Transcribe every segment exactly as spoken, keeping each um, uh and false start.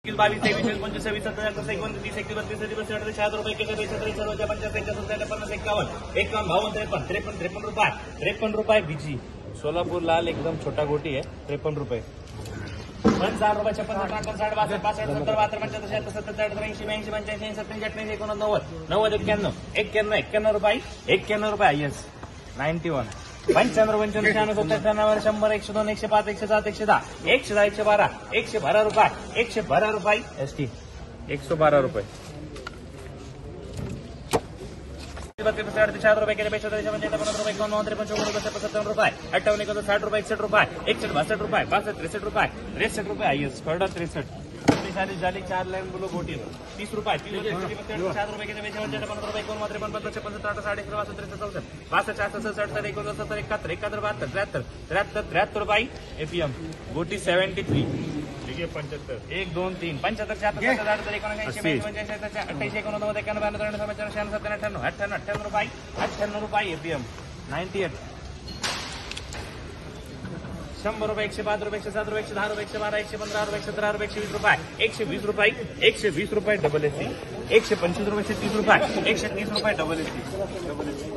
बावीस तेवीस पंचवीस सव्वीस सत्तर एकोणतीस तीस एकतीस बत्तीस तेहतीस अडतीस शहात्तर रुपये एकेचाळीस बेचाळीस चौदा पंचाळीस पंचाळीस पन्नास एकावन्न एकावन्न बावन्न त्रेपन्न त्रेपन्न त्रेपन्न रुपये त्रेपन्न रुपये बीजी सोलापूर लाल एकदम छोटा गोटी है त्रेपन्न रुपये पंचावन्न रुपये छप्पन सत्तावन्न साठ बासष्ट पासष्ट सत्तर बहात्तर पंच्याहत्तर शहात्तर सत्तर त्र्याऐंशी ब्याऐंशी पंच्याऐंशी सत्त्याऐंशी अठ्ठ्याऐंशी एकोणनव्वद नव्वद नव्वद एक्क्याण्णव एक्क्याण्णव एक्क्याण्णव रुपये एक्क्याण्णव रुपये आय एस नाईन्टी वन पंच्याण्णव पंच्याण्णव शहाण्णव सत्तर शहाण्णव शंभर एकशे दोन एकशे पाच एकशे सात एकशे दहा एकशे दहा एकशे बारा एकशे बारा रुपये एकशे बारा रुपये एस टी एकशे बारा रुपये बत्तीस अडतीस चार रुपये केले पैसे पंचावन्न रुपये एकावन्न त्रेपन्न चौवन्न रुपये सत्तावन्न रुपये अठ्ठावन्न एकोणसत्तर साठ रुपये एकसष्ट रुपये एकसष्ट बासष्ट रुपये बासष्ट त्रेसष्ट रुपये त्रेसष्ट रुपये आय एस खरडा त्रेसष्ट चालीस झाली चार लाईन बोलो गोटी तीस रुपये चार रुपये केले पैसे पंचावन्न रुपये एकोणवन्न त्रेपन्न पन्नास छप्पन सत्तर साठ एकशे बासष्ट त्रेसष्ट चौसष्ट बासष्ट सहासष्ट सत्तर एकोणसत्तर सत्तर एकाहत्तर एकाहत्तर बहात्तर त्र्याहत्तर त्र्याहत्तर त्र्याहत्तर रुपये एपीएम गोटी सेव्हन्टी थ्री पंच्याहत्तर एक दोन तीन पंच्याहत्तर शहात्तर सत्तर एकोणऐंशी पंच्याऐंशी अठ्ठ्याऐंशी एकोणनव्वद एक्याण्णव ब्याण्णव त्र्याण्णव शहाण्णव सत्तर अठ्ठ्याण्णव अठ्ठ्याण्णव अठ्ठ्याण्णव रुपये अठ्ठ्याण्णव रुपये एपीएम नाईन्टी एट शंभर रुपये एकशे पाच रुपये एकशे सात रुपये एकशे दहा रुपये एकशे बारा एकशे पंधरा रुपये एकशे सतरा रुपये एकशे वीस रुपये एकशे वीस रुपये एकशे वीस रुपये डबल एस सी एकशे पंचवीस रुपये एकशे तीस रुपये एकशे तीस रुपये double S C double S C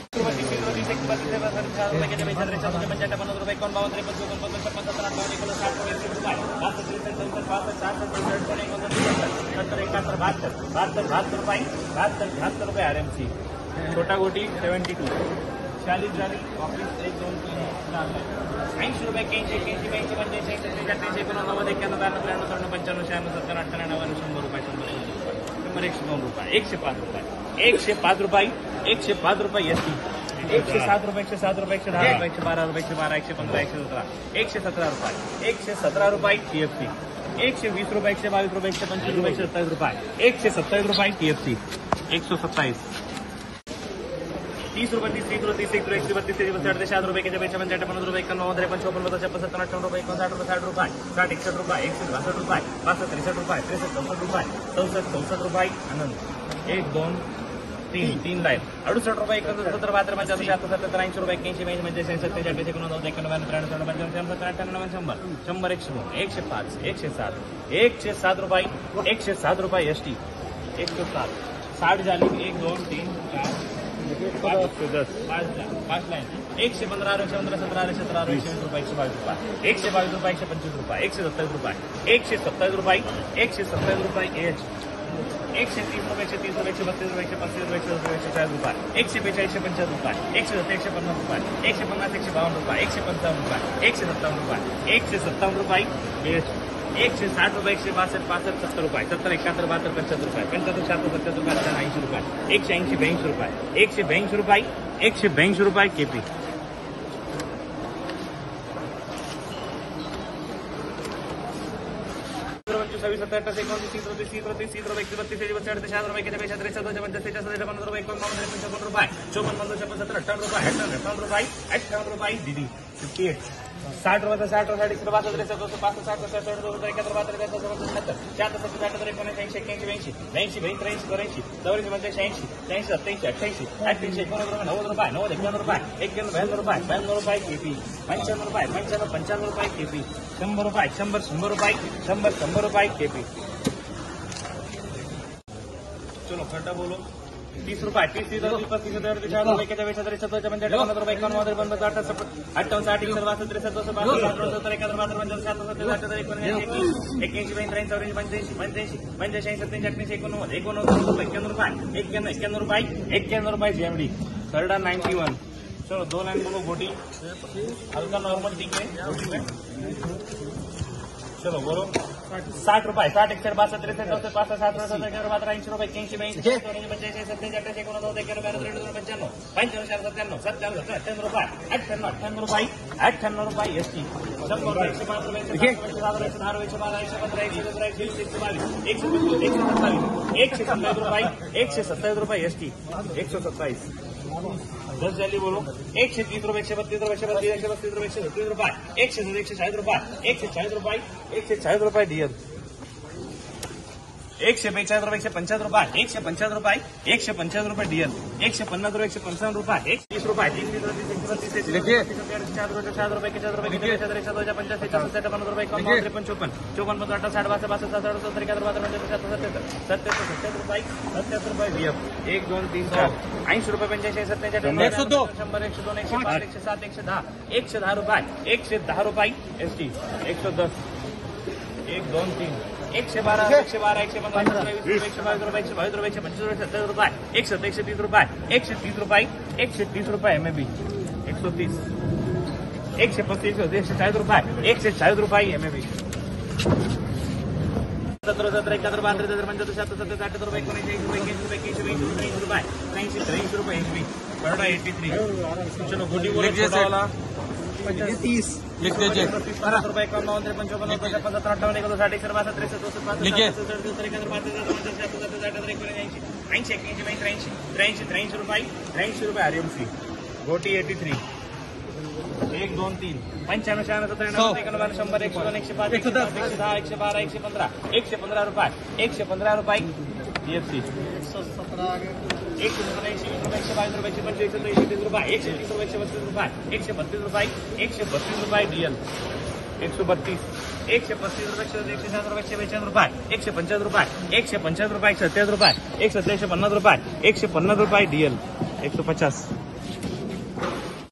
पंचावन्न रुपये एकावन्न बावन्न त्रेपन्न चौपन्न पन्नास छप्पन सत्तर अठ्ठावन्न एकोणसाठ साठ रुपये रुपये पासष्ट त्रेसष्ट पासष्ट सहासष्ट सत्तर एकोणसत्तर सत्तर एकाहत्तर बहात्तर बहात्तर बहात्तर रुपये बहात्तर बहात्तर रुपये आर एम सी छोटा गोटी सेव्हन्टी टू चालीस झाली ऑफिस एक दोन तीन चार ऐंशी रुपये एक्याऐंशी एक्याऐंशी ब्याऐंशी पंच्याऐंशी सत्त्याऐंशी अठ्ठ्याऐंशी एकोणनव्वद एक्क्याण्णव ब्याण्णव त्र्याण्णव त्र्याण्णव पंच्याण्णव शहाण्णव सत्तर अठ्ठ्याण्णव नव्याण्णव शंभर रुपये शंभर शंभर एकशे दोन रुपये एकशे पाच रुपये एकशे पाच रुपये एकशे पाच रुपये एस टी एकशे सात रुपये एकशे सात रुपये एकशे दहा रुपये एकशे बारा रुपये एकशे बारा एकशे पंधरा एकशे सतरा एकशे सतरा रुपये एकशे सतरा रुपये टी एफ सी एकशे वीस रुपये एकशे बावीस रुपये एकशे पंचवीस रुपये एकशे सत्तावीस रुपये एकशे सत्तावीस रुपये टी एफ सी एक सौ सत्ताईस तीस रुपये तीस तीस रुपये तीस एक एकशे बत्तीस तेवीस अडतीस शहात्तर रुपये एकशे पंचावन्न पंचावन्न रुपये एकावन्न त्रेपन्न चौपन्न पचास छप्पन सत्तर अठ्ठावन्न रुपये एकोणसाठ रुपये साठ रुपये साठ एकसष्ट रुपये एकशे बासष्ट रुपये पासष्ट त्रेसष्ट रुपये त्रेसष्ट चौसष्ट रुपये चौसष्ट चौसष्ट रुपये आनंद एक दोन तीन तीन लाईन अडुसष्ट रुपये एकोणसत्तर सत्तर बहात्तर पंच्याहत्तर शहात्तर सत्तर ऐंशी रुपये एक्याऐंशी ब्याऐंशी पंच्याऐंशी सत्त्याऐंशी अठ्ठ्याऐंशी एकोणनव्वद एक्याण्णव ब्याण्णव त्र्याण्णव पंच्याण्णव सत्तर अठ्ठ्याण्णव शंभर शंभर एकशे दोन एकशे पाच एकशे सात एकशे सात रुपये एकशे सात रुपये एस टी एकशे सात साठ झाली एक दोन तीन चार दस पाच पाच लाईन एकशे पंधरा एकशे पंधरा सतरा एकशे सतरा एकशे वीस रुपये एकशे बावीस रुपये एकशे बावीस रुपये एकशे पंचवीस रुपये एकशे सत्तावीस रुपये एकशे सत्तावीस रुपये एकशे सत्तावीस रुपये एच एकशे तीस रुपये एकशे तीस रुपये एकशे बत्तीस रुपये एकशे पस्तीस रुपये एकशे रुपये एकशे चाळीस रुपये एकशे बेचाळीस एकशे पंचाळीस रुपये एकशे सत्तर एकशे पन्नास रुपये एकशे पन्नास एकशे बावन्न रुपये एकशे पंचावन्न रुपये एकशे सत्तावन्न रुपये एकशे सत्तावन्न रुपये एच एकशे साठ रुपये एकशे बासष्ट पासष्ट सत्तर रुपये सत्तर एकाहत्तर बहात्तर पंच्याहत्तर रुपये पंच्याहत्तर शहात्तर सत्याहत्तर रुपये अठ्ठ्याण्णव ऐंशी रुपये एकशे ऐंशी ब्याऐंशी रुपये एकशे ब्याऐंशी रुपये एकशे ब्याऐंशी रुपये केपी सव्वीस सत्तर अठ्ठावीस एकोणतीस तीस रुपये तीस रुपये तीस रुपये एकशे बत्तीस एकशे बत्तीस शहात्तर रुपये एकशे बेचाळीस त्रेसष्ट पंच्याहत्तर सत्तर पंधरा रुपये एकोणपन्नास त्रेपन्न रुपये चौपन्न पंधरा छप्पन सत्तर अठ्ठावन्न रुपये अठ्ठावन्न अठ्ठावन्न रुपये अठ्ठावन्न रुपये दीदी फिफ्टी एट साठ रुपये साठ साठ एकशे बासष्ट त्रेसष्ट पासष्ट साठ सत्तर रुपये एकाहत्तर बहात्तर त्र्याहत्तर सत्तर शहात्तर सत्तर अठ्याहत्तर एकोणऐंशी ऐंशी एक्क्याऐंशी ब्याऐंशी ब्याऐंशी ब्याऐंशी त्र्याऐंशी चौऱ्याऐंशी चौऱ्याऐंशी पंच्याऐंशी ऐंशी त्र्याऐंशी सत्याऐंशी अठ्ठ्याऐंशी अठ्ठ्याऐंशी एकोणनव्वद रुपये नव्वद रुपये नव्वद एक्क्याण्णव रुपये एक्क्याण्णव ब्याण्णव रुपये ब्याण्णव रुपये केपी पंच्याण्णव रुपये पंच्याण्णव पंच्याण्णव रुपये केपी शंभर रुपये शंभर शंभर रुपये शंभर शंभर रुपये केपी चलो खड्डा बोलो तीस रुपये तीस तीस पस्तीस रुपये चार रुपये बेचाळीस सत्तर पंच्याहत्तर रुपये एकावन्न त्रेपन्न अठ्ठावन्न साठ एकसष्ट बासष्ट त्रेसष्ट सत्तर एकाहत्तर बहात्तर पंच्याहत्तर सत्तर अठ्याहत्तर एकोणऐंशी एक्क्याऐंशी ब्याऐंशी चौऱ्याऐंशी पंच्याऐंशी पंच्याऐंशी पंच्याऐंशी सत्याऐंशी अठ्ठ्याऐंशी एकोणनव्वद एकोणनव्वद रुपये एक्क्याण्णव रुपये एक्क्याण्णव एक्क्याण्णव रुपये एक्क्याण्णव रुपये जेएमडी सरडा नाईन्टी वन चलो दो लाइन बोलो गोटी हल्का नॉर्मल ठीक है गोटी में चलो बोलो साठ रुपये साठ एकशे बासष्ट त्रेसष्ट चौसष्ट पासष्ट सात सत्तर बहात्तर ऐंशी रुपये एक्क्याऐंशी ब्याऐंशी पंच्याऐंशी सत्याऐंशी अठ्ठ्याऐंशी एकोणनव्वद एक्याण्णव ब्याण्णव त्र्याण्णव पंच्याण्णव पंच्याण्णव चार सत्त्याण्णव सत्त्याण्णव सत्तर अठ्ठ्याण्णव रुपये अठ्ठ्याण्णव अठ्ठ्याण्णव रुपये अठ्ठ्याण्णव रुपये एस टी शंभर रुपये एकशे पाच रुपये एकशे सात एकशे दहा एकशे बारा एकशे पंधरा एकशे सतरा एकशे वीस एकशे बावीस एकशे पंचवीस एकशे सत्तावीस एकशे सत्तावीस रुपये एकशे सत्तावीस रुपये एस टी एकशे सत्तावीस दस झाली बोलो एकशे तीस रुपये एकशे बत्तीस रुपये एकशे बत्तीस एकशे बत्तीस रुपये एकशे छत्तीस रुपये एकशे एकशे चाळीस रुपये एकशे चाळीस रुपये एकशे चाळीस रुपये डीएल एकशे बेचाळीस रुपये एकशे पंच्याहत्तर रुपये एकशे पंच्याहत्तर रुपये एकशे पंच्याहत्तर रुपये डीएल एकशे पन्नास रुपये एकशे पंचावन्न रुपये एकशे तीस रुपये तीन तीस रुपये तीस रुपये चार रुपये चार रुपये चार रुपये पंचायत पंचायत पन्नास रुपये एकावन्न त्रेपन्न चोपन्न चोपन्न पंधरा साठ बासष्ट बासष्ट साठ सत्तर एकाहत्तर बाजार सत्तर सत्तर सत्तर रुपये सत्याहत्तर रुपये व्हीएफ एक दोन तीन चार ऐंशी रुपये पंच्याऐंशी सत्याऐंशी शंभर एकशे दोन एकशे पाच एकशे सात एकशे दहा एकशे दहा रुपये एकशे दहा रुपये एस टी एकशे दस एक दोन तीन एकशे बारा एकशे बारा एकशे पंधरा एकशे बावीस रुपये एकशे बावीस रुपये एकशे पंचवीस रुपये सत्तावीस रुपये एकशे एकशे तीस रुपये एकशे तीस रुपये एकशे तीस रुपये एम ए बी एकशे तीस एकशे पस्तीस एकशे चाळीस रुपये एकशे चाळीस रुपये एम ए बी सतरा सतरा एकाहत्तर बहात्तर तेहत्तर पंच्याहत्तर शहात्तर सत्तर अठ्याहत्तर रुपये एकोणऐंशी रुपये एकशे रुपये एकशे त्र्याऐंशी रुपये त्र्याऐंशी त्र्याऐंशी रुपये H B Baroda eighty three चलो गोटी बोला तीस पन्नास रुपये एकावन्न बावन्न त्रेपन्न चोपन्न पंचावन्न सत्तर अठ्ठावन्न एकोणसाठ साठ एकशे बासष्ट त्रेसष्ट चौसष्ट ऐंशी एक्क्याऐंशी त्र्याऐंशी त्र्याऐंशी त्र्याऐंशी रुपये त्र्याऐंशी रुपये आरएमसी गोटी एटी थ्री एक दोन तीन पंच्याण्णव शहाण्णव सत्त्याण्णव एकोणनव्वद शंभर एकशे दोन एकशे पाच एकशे दहा एकशे दहा एकशे बारा एकशे पंधरा एकशे पंधरा रुपये एकशे पंधरा रुपये डीएफसी एकशे सतरा एकशे वीस रुपये एकशे बावीस रुपये एकशे पंचवीस एकशे तीस रुपये एकशे तीस रुपये एकशे बत्तीस रुपये एकशे बत्तीस रुपये एकशे बत्तीस रुपये डीएल एकशे बत्तीस एकशे पस्तीस रुपये एकशे एकशे सात रुपये एकशे बेचाळीस रुपये एकशे पंच्याहत्तर रुपये एकशे पंच्याहत्तर रुपये एकशे सत्याहत्तर रुपये एकशे सत्याऐंशी पन्नास रुपये एकशे पन्नास रुपये डीएल एकशे पचास